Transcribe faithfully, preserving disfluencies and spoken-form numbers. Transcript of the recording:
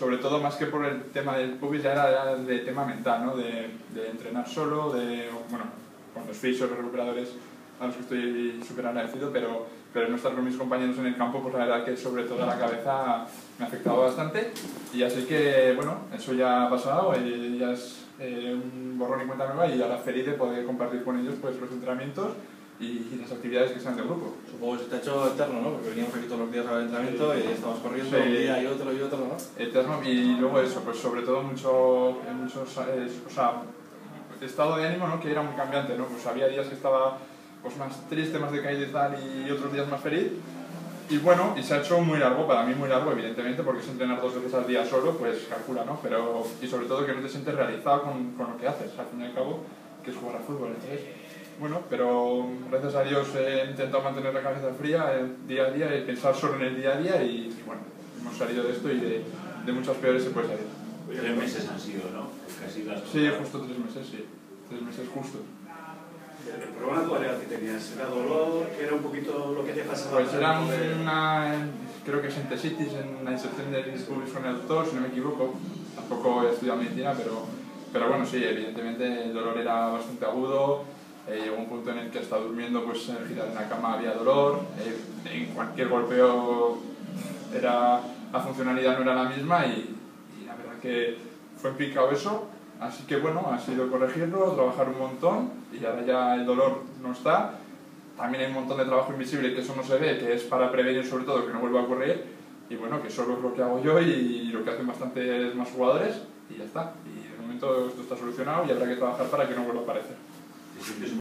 sobre todo más que por el tema del pubis, ya era, era de tema mental, ¿no? De, de entrenar solo, de, bueno, con los fisios, los recuperadores, a los que estoy súper agradecido, pero, pero no estar con mis compañeros en el campo, pues la verdad que sobre todo la cabeza me ha afectado bastante. Y así que, bueno, eso ya ha pasado, y ya es eh, un borrón y cuenta nueva, y ahora feliz de poder compartir con ellos pues los entrenamientos y las actividades que sean de grupo. Supongo que se te ha hecho eterno, ¿no? Porque veníamos aquí todos los días al entrenamiento y estábamos corriendo Sí. un día y otro y otro, ¿no? Eterno, y luego eso, pues sobre todo mucho, muchos, eh, o sea, estado de ánimo, ¿no? Que era muy cambiante, ¿no? Pues había días que estaba pues más triste, más decaído y tal, y otros días más feliz. Y bueno, y se ha hecho muy largo, para mí muy largo, evidentemente, porque es entrenar dos veces al día solo, pues calcula, ¿no? Pero, y sobre todo que no te sientes realizado con, con lo que haces, al fin y al cabo, que es jugar a fútbol. Entonces, bueno, pero gracias a Dios he intentado mantener la cabeza fría el día a día y pensar solo en el día a día, y bueno, hemos salido de esto, y de, de muchas peores se puede salir. Tres meses han sido, ¿no? Casi las... Sí, justo tres meses, sí. Tres meses justo. ¿El problema cuál era que tenías? ¿Era dolor? ¿Era un poquito lo que te pasaba? Pues era una, creo que es entesitis en la inserción del pubis con el doctor, si no me equivoco. Tampoco he estudiado medicina, pero, pero bueno, sí, evidentemente el dolor era bastante agudo. Eh, llegó un punto en el que hasta durmiendo, pues en girar en la cama había dolor. Eh, en cualquier golpeo era, la funcionalidad no era la misma, y, y la verdad que fue en picado eso. Así que bueno, ha sido corregirlo, trabajar un montón, y ahora ya el dolor no está. También hay un montón de trabajo invisible que eso no se ve, que es para prevenir sobre todo que no vuelva a ocurrir. Y bueno, que solo es lo que hago yo y lo que hacen bastantes más jugadores, y ya está. Y de momento esto está solucionado y habrá que trabajar para que no vuelva a aparecer.